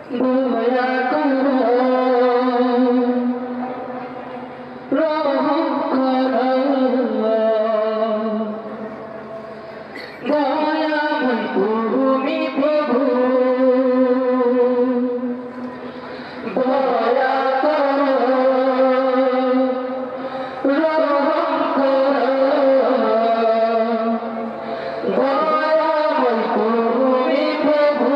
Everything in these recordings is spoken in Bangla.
দয়া করো রহম করো দয়াময় তুমি প্রভু দয়া করো রহম করো দয়াময় তুমি প্রভু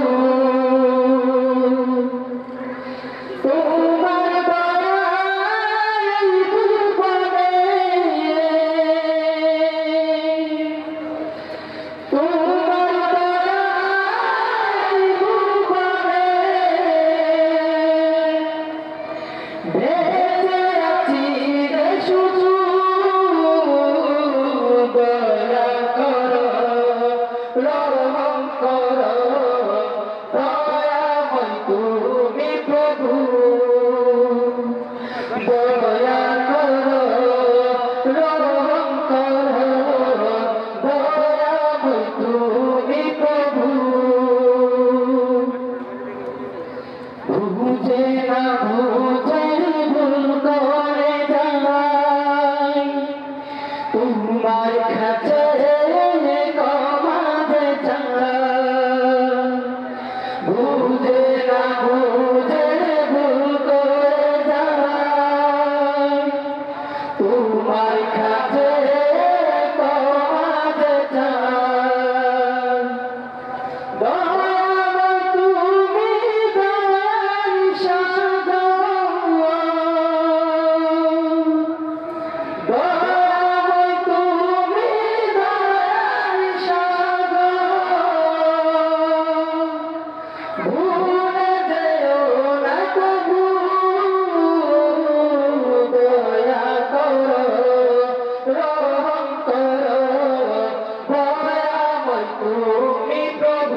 তোমার দয়ায় ভুবনে তোমার দয়ায় ভুবনে বেঁচে আছি রে শুধু দয়া করো রহম করো দয়াময় তুমি প্রভু দয়া করো রহম করো দয়াময় তুমি প্রভু বুঝে না বুঝে ভুল করে যাই তোমার কাছে ক্ষমা চাই বুঝে না বুঝে ভুল করে যাই তোমার কাছে ক্ষমা চাই দয়াময় তুমি দয়ার সাগর দয়াময় তুমি দয়ার সাগর ভুলে যেও না কবু দয়া করো রহম করো দয়াময় তুমি প্রভু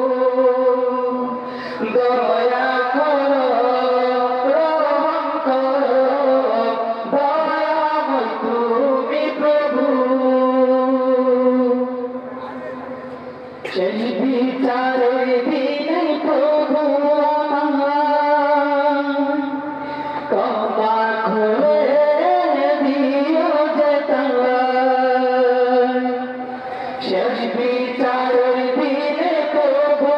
দয়া করো রহম করো দয়াময় তুমি প্রভু শেষ বিচারের দিনে প্রভু আমার ক্ষমা করে দিও যে তার শেষ বিচারের দিনে প্রভু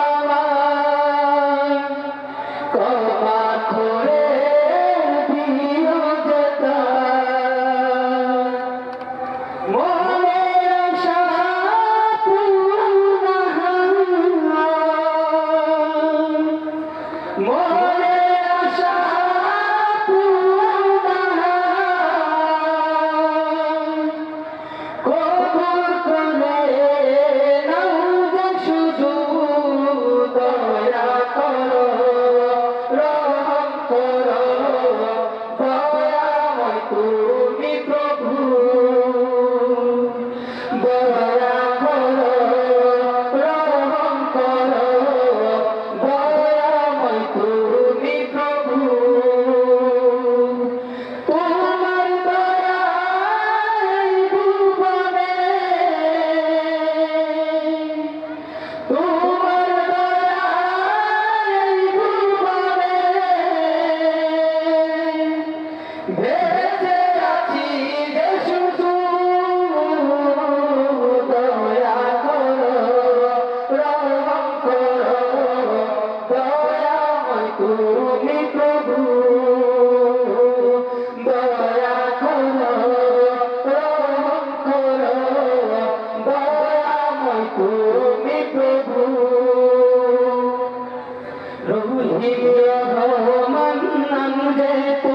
আমার ক্ষমা করে দিও যে তার মনের আশা পূর্ণ হয় মনের আশা পূর্ণ হয় কবুল করে নাও যে শুধু দয়া করো রহম করো দয়াময় তুমি প্রভু দয়া করো রহম করো দয়াময় তুমি প্রভু তোমার দয়ায় ভুবনে তোমার দয়ায় ভুবনে বেঁচে আছি যে শুধু দয়া করো রহম করো দয়াময় তুমি প্রভু দয়া করো রহম করো দয়াময় তুমি প্রভু রহিম রহমান নাম যে